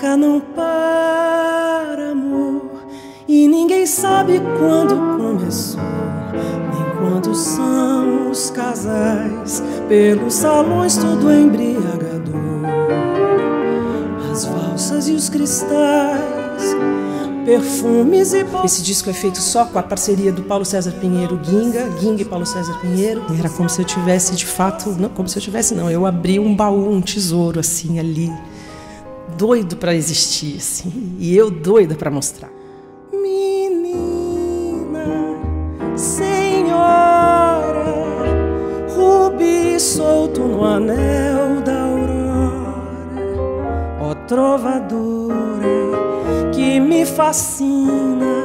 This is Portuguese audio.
música não para, amor, e ninguém sabe quando começou, nem quantos são os casais pelos salões tudo embriagador. As valsas e os cristais, perfumes e... Esse disco é feito só com a parceria do Paulo César Pinheiro, Ginga e Paulo César Pinheiro. Era como se eu tivesse, de fato, não como se eu tivesse, não. Eu abri um baú, um tesouro, assim, ali, doido para existir, assim, e eu doida para mostrar. Menina, senhora, rubi solto no anel da aurora, ó trovadora que me fascina,